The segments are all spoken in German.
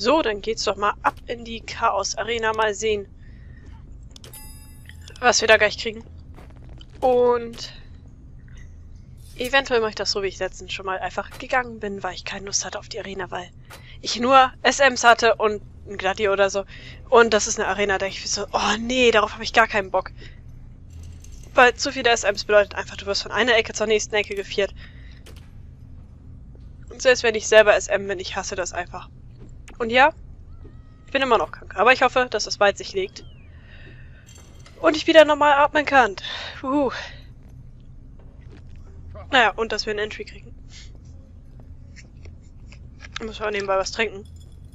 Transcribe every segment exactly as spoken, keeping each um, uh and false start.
So, dann geht's doch mal ab in die Chaos Arena. Mal sehen, was wir da gleich kriegen. Und eventuell mache ich das so, wie ich letztens schon mal einfach gegangen bin, weil ich keine Lust hatte auf die Arena, weil ich nur S Ms hatte und ein Gladi oder so. Und das ist eine Arena, da ich so, oh nee, darauf habe ich gar keinen Bock. Weil zu viele S Ms bedeutet einfach, du wirst von einer Ecke zur nächsten Ecke geführt. Und selbst wenn ich selber S M bin, ich hasse das einfach. Und ja, ich bin immer noch krank. Aber ich hoffe, dass es bald sich legt. Und ich wieder normal atmen kann. Uhu. Naja, und dass wir einen Entry kriegen. Muss man nebenbei was trinken.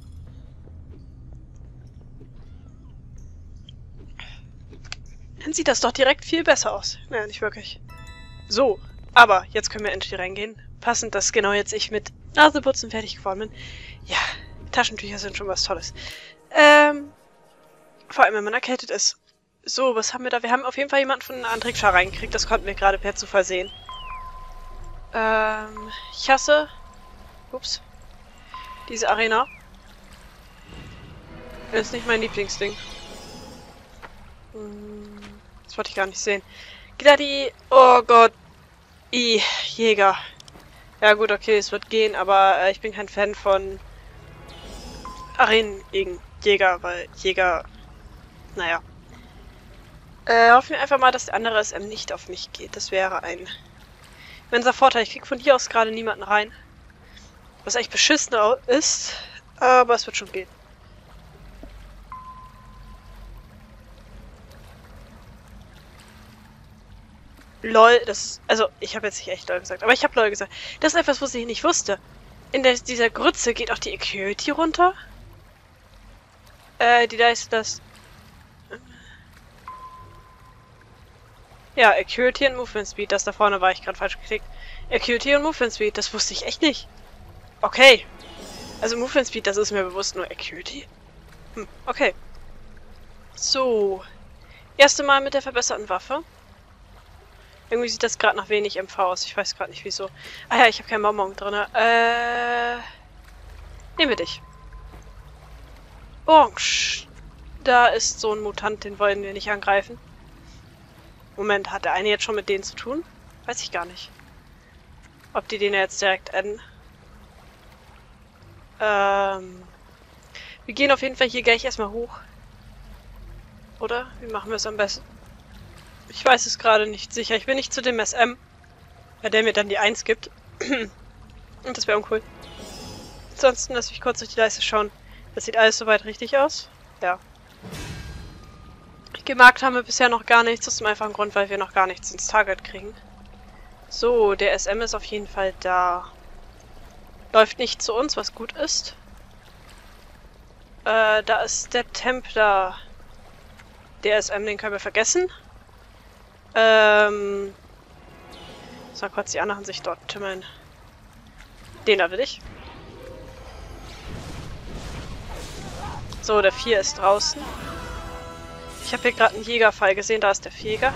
Dann sieht das doch direkt viel besser aus. Naja, nicht wirklich. So, aber jetzt können wir endlich reingehen. Passend, dass genau jetzt ich mit Naseputzen fertig geworden bin. Ja, Taschentücher sind schon was Tolles. Ähm, vor allem, wenn man erkältet ist. So, was haben wir da? Wir haben auf jeden Fall jemanden von Antrikscha reingekriegt. Das konnten wir gerade per Zufall sehen. Ähm, ich hasse... Ups. Diese Arena. Das ist nicht mein Lieblingsding. Hm, das wollte ich gar nicht sehen. Gladi! Oh Gott! I, Jäger. Ja gut, okay, es wird gehen, aber äh, ich bin kein Fan von Arenen gegen Jäger, weil Jäger... Naja. Äh, hoffen wir einfach mal, dass der andere S M nicht auf mich geht. Das wäre ein immenser Vorteil. Ich krieg von hier aus gerade niemanden rein. Was echt beschissen ist, aber es wird schon gehen. LOL, das ist, also, ich habe jetzt nicht echt LOL gesagt, aber ich habe LOL gesagt. Das ist etwas, was ich nicht wusste. In der, dieser Grütze geht auch die Acuity runter. Äh, die da ist das... Ja, Acuity und Movement Speed, das da vorne war ich gerade falsch geklickt. Acuity und Movement Speed, das wusste ich echt nicht. Okay. Also Movement Speed, das ist mir bewusst, nur Acuity. Hm, okay. So. Erste Mal mit der verbesserten Waffe. Irgendwie sieht das gerade nach wenig M V aus. Ich weiß gerade nicht wieso. Ah ja, ich habe keinen Bonbon drin. Äh. Nehmen wir dich. Orange. Da ist so ein Mutant, den wollen wir nicht angreifen. Moment, hat der eine jetzt schon mit denen zu tun? Weiß ich gar nicht. Ob die den jetzt direkt adden. Ähm. Wir gehen auf jeden Fall hier gleich erstmal hoch. Oder? Wie machen wir es am besten? Ich weiß es gerade nicht sicher. Ich bin nicht zu dem S M, bei der mir dann die eins gibt. Und das wäre uncool. Ansonsten lass mich kurz durch die Leiste schauen. Das sieht alles soweit richtig aus. Ja. Gemarkt haben wir bisher noch gar nichts. Aus dem einfachen Grund, weil wir noch gar nichts ins Target kriegen. So, der S M ist auf jeden Fall da. Läuft nicht zu uns, was gut ist. Äh, da ist der Templar. Der S M, den können wir vergessen. Ähm... So, kurz die anderen sich dort tümmeln. Den da will ich. So, der vier ist draußen. Ich habe hier gerade einen Jägerfall gesehen, da ist der Jäger.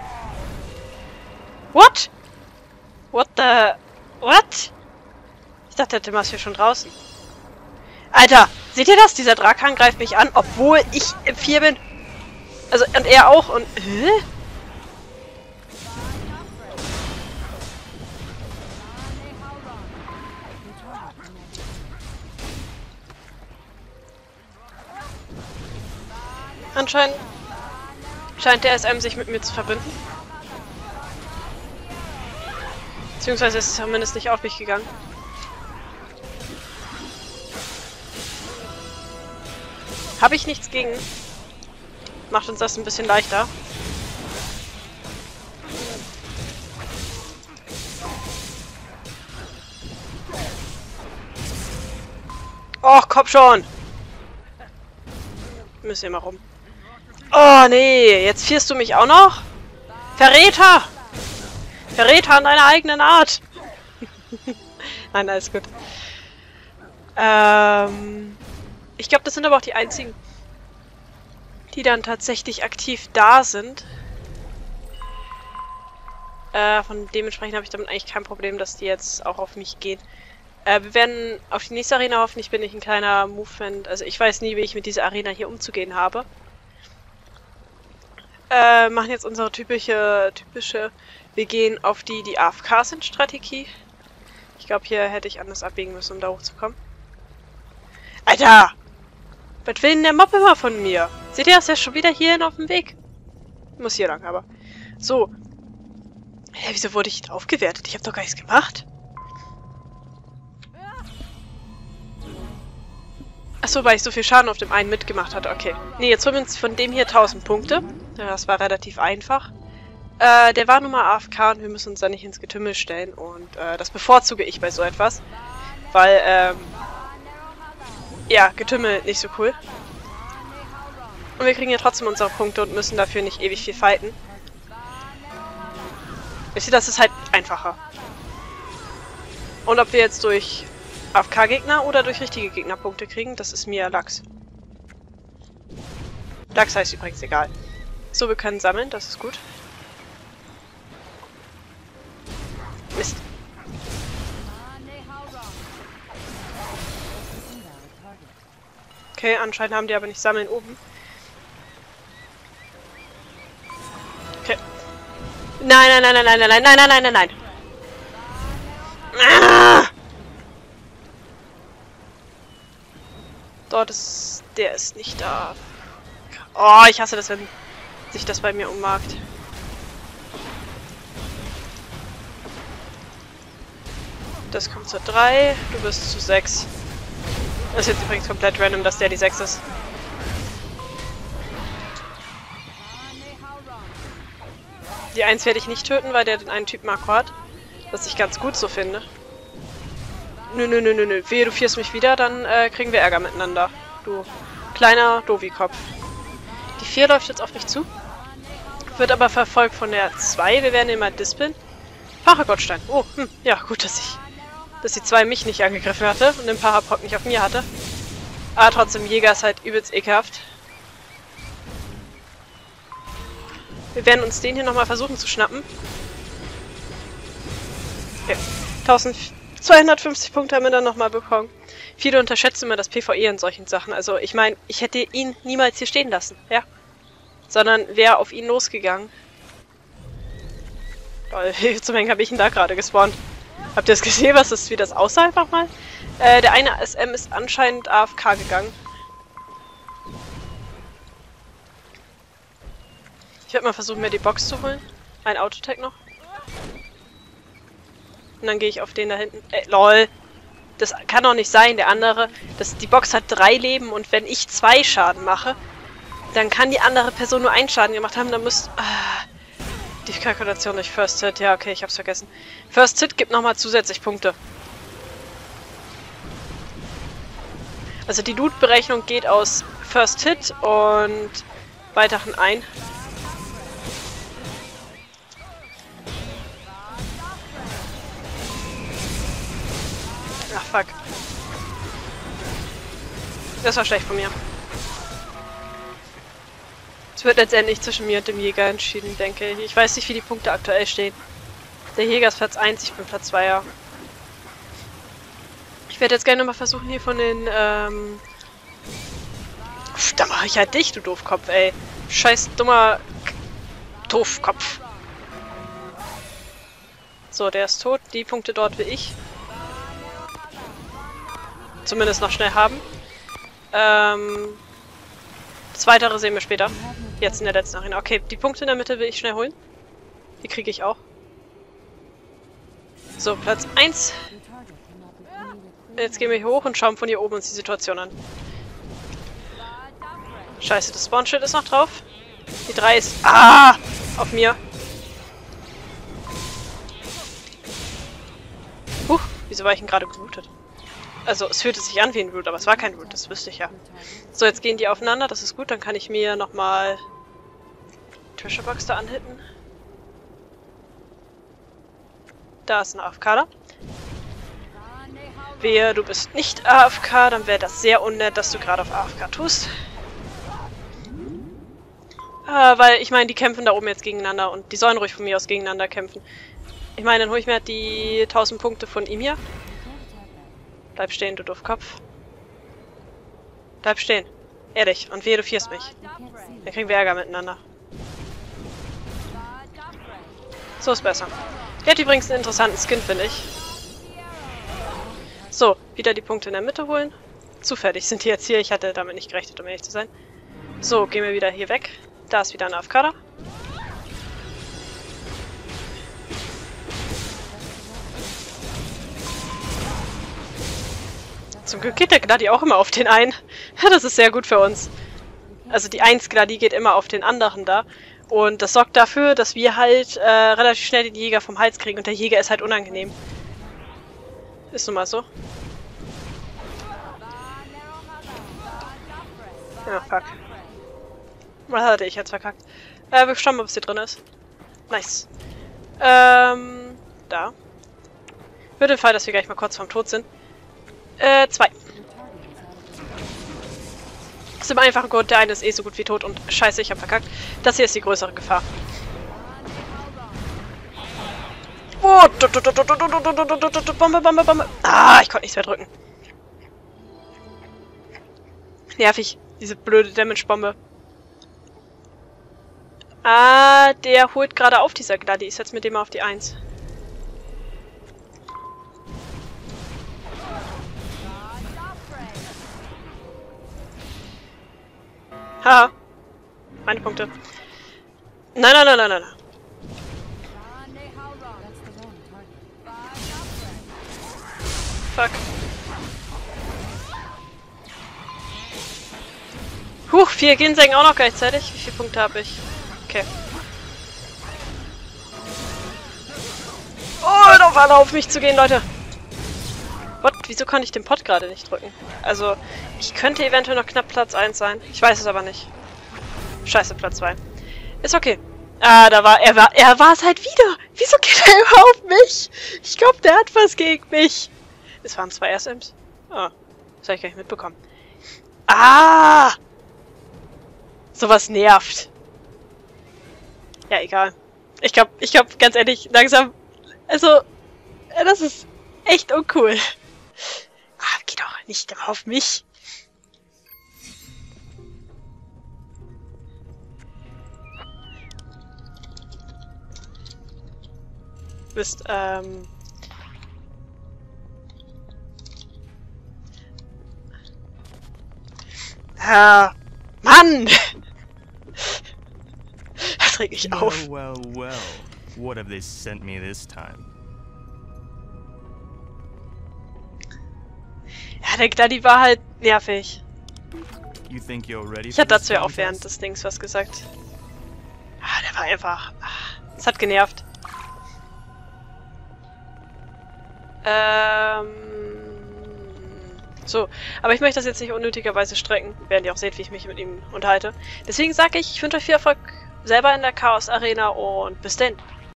What? What the... What? Ich dachte, der Timmer ist hier schon draußen. Alter, seht ihr das? Dieser Drakan greift mich an, obwohl ich im vier bin. Also, und er auch und... Hä? Anscheinend scheint der S M sich mit mir zu verbinden. Beziehungsweise ist es zumindest nicht auf mich gegangen. Habe ich nichts gegen. Macht uns das ein bisschen leichter. Och, komm schon! Müssen wir mal rum. Oh, nee. Jetzt fierst du mich auch noch? Verräter! Verräter an deiner eigenen Art! Nein, alles gut. Ähm... Ich glaube, das sind aber auch die einzigen, die dann tatsächlich aktiv da sind. Äh, von dementsprechend habe ich damit eigentlich kein Problem, dass die jetzt auch auf mich gehen. Äh, wir werden auf die nächste Arena hoffen. Ich bin nicht ein kleiner Movement. Also ich weiß nie, wie ich mit dieser Arena hier umzugehen habe. Äh, machen jetzt unsere typische, typische, wir gehen auf die, die A F K sind, Strategie. Ich glaube, hier hätte ich anders abbiegen müssen, um da hochzukommen. Alter! Was will denn der Mob immer von mir? Seht ihr, ist ja schon wieder hierhin auf dem Weg. Ich muss hier lang, aber. So. Hä, wieso wurde ich aufgewertet? Ich habe doch gar nichts gemacht. Achso, weil ich so viel Schaden auf dem einen mitgemacht hatte. Okay. Nee, jetzt holen wir uns von dem hier tausend Punkte. Das war relativ einfach. Äh, der war nun mal A F K und wir müssen uns da nicht ins Getümmel stellen. Und äh, das bevorzuge ich bei so etwas. Weil, ähm... ja, Getümmel nicht so cool. Und wir kriegen ja trotzdem unsere Punkte und müssen dafür nicht ewig viel fighten. Wisst ihr, das ist halt einfacher. Und ob wir jetzt durch A F K-Gegner oder durch richtige Gegner Punkte kriegen, das ist mir Lachs. Lachs heißt übrigens egal. So, wir können sammeln, das ist gut. Mist. Okay, anscheinend haben die aber nicht Sammeln oben. Okay. Nein, nein, nein, nein, nein, nein, nein, nein, nein, nein, nein. Ah! Dort ist... der ist nicht da. Oh, ich hasse das, wenn sich das bei mir ummarkt. Das kommt zu drei, du bist zu sechs. Das ist jetzt übrigens komplett random, dass der die sechs ist. Die eins werde ich nicht töten, weil der den einen Typ Makro hat. Was ich ganz gut so finde. Nö, nö, nö, nö, nö. Wehe, du vierst mich wieder, dann äh, kriegen wir Ärger miteinander. Du kleiner Dovi-Kopf. Die vier läuft jetzt auf mich zu. Wird aber verfolgt von der zwei. Wir werden ihn mal dispeln. Paragottstein. Oh, hm. Ja, gut, dass ich... dass die zwei mich nicht angegriffen hatte und den Parapod nicht auf mir hatte. Aber trotzdem, Jäger ist halt übelst ekelhaft. Wir werden uns den hier nochmal versuchen zu schnappen. Okay. eintausendzweihundertfünfzig Punkte haben wir dann nochmal bekommen. Viele unterschätzen immer das PvE in solchen Sachen. Also ich meine, ich hätte ihn niemals hier stehen lassen, ja. Sondern wäre auf ihn losgegangen. Lol, zum Henker habe ich ihn da gerade gespawnt. Habt ihr das gesehen, was das, wie das aussah einfach mal? Äh, der eine S M ist anscheinend A F K gegangen. Ich werde mal versuchen, mir die Box zu holen. Ein Autotech noch. Und dann gehe ich auf den da hinten. Äh, lol. Das kann doch nicht sein, der andere. Das, die Box hat drei Leben und wenn ich zwei Schaden mache, dann kann die andere Person nur einen Schaden gemacht haben. Dann muss... Ah, die Kalkulation durch First Hit. Ja, okay, ich hab's vergessen. First Hit gibt nochmal zusätzlich Punkte. Also die Loot-Berechnung geht aus First Hit und weiteren ein. Ach, fuck. Das war schlecht von mir. Es wird letztendlich zwischen mir und dem Jäger entschieden, denke ich. Ich weiß nicht, wie die Punkte aktuell stehen. Der Jäger ist Platz eins, ich bin Platz zwei, ja. Ich werde jetzt gerne mal versuchen, hier von den, ähm... Uff, da mache ich halt dich, du Doofkopf, ey. Scheiß dummer... Doofkopf. So, der ist tot. Die Punkte dort will ich. Zumindest noch schnell haben. Ähm... Das Weitere sehen wir später. Jetzt in der letzten Arena. Okay, die Punkte in der Mitte will ich schnell holen. Die kriege ich auch. So, Platz eins. Jetzt gehen wir hier hoch und schauen von hier oben uns die Situation an. Scheiße, das Spawn-Schild ist noch drauf. Die drei ist... Ah! Auf mir. Huch, wieso war ich denn gerade geblutet? Also, es fühlte sich an wie ein Root, aber es war kein Root, das wüsste ich ja. So, jetzt gehen die aufeinander, das ist gut, dann kann ich mir nochmal die Treasure Box da anhitten. Da ist ein A F K da. Wehe, du bist nicht A F K, dann wäre das sehr unnett, dass du gerade auf A F K tust. Äh, weil, ich meine, die kämpfen da oben jetzt gegeneinander und die sollen ruhig von mir aus gegeneinander kämpfen. Ich meine, dann hole ich mir halt die tausend Punkte von ihm hier. Bleib stehen, du Doofkopf. Bleib stehen. Ehrlich. Und wehe, du vierst mich. Dann kriegen wir Ärger miteinander. So ist besser. Der hat übrigens einen interessanten Skin, finde ich. So, wieder die Punkte in der Mitte holen. Zufällig sind die jetzt hier. Ich hatte damit nicht gerechnet, um ehrlich zu sein. So, gehen wir wieder hier weg. Da ist wieder ein A F K. Zum Glück geht der Gladi auch immer auf den einen. Das ist sehr gut für uns. Also die eins Gladi geht immer auf den anderen da. Und das sorgt dafür, dass wir halt äh, relativ schnell den Jäger vom Hals kriegen. Und der Jäger ist halt unangenehm. Ist nun mal so. Ja, fuck. Was hatte ich jetzt verkackt? Äh, wir schauen mal, was hier drin ist. Nice. Ähm, da. Für den Fall, dass wir gleich mal kurz vorm Tod sind. Äh, zwei. Aus dem einfachen Grund, der eine ist eh so gut wie tot und scheiße, ich hab verkackt. Das hier ist die größere Gefahr. Oh, Bombe, Bombe, Bombe. Ah, ich konnte nichts mehr drücken. Nervig, diese blöde Damage-Bombe. Ah, der holt gerade auf, dieser Gladi. Ich setze mit dem mal auf die eins. Haha. Meine Punkte. Nein, nein, nein, nein, nein. Fuck. Huch, vier Ginseng auch noch gleichzeitig. Wie viele Punkte habe ich? Okay. Oh, hört auf, alle auf mich zu gehen, Leute. What? Wieso kann ich den Pot gerade nicht drücken? Also, ich könnte eventuell noch knapp Platz eins sein. Ich weiß es aber nicht. Scheiße, Platz zwei. Ist okay. Ah, da war er. War, er war es halt wieder. Wieso geht er immer auf mich? Ich glaube, der hat was gegen mich. Es waren zwei S Ms. Oh, das habe ich gar nicht mitbekommen. Ah! Sowas nervt. Ja, egal. Ich glaube, ich glaube, ganz ehrlich, langsam. Also, das ist echt uncool. Ah, geh doch nicht immer auf mich. Du bist, ähm... Ah, Mann! Das regt mich auf. Well, well, well. What have they sent me this time? Ja, der Gladi war halt nervig. You think you're ready Ich for hatte this dazu ja auch contest? während des Dings was gesagt. Ah, der war einfach... Es hat genervt. Ähm... So, aber ich möchte das jetzt nicht unnötigerweise strecken, während ihr auch seht, wie ich mich mit ihm unterhalte. Deswegen sage ich, ich wünsche euch viel Erfolg selber in der Chaos Arena und bis denn.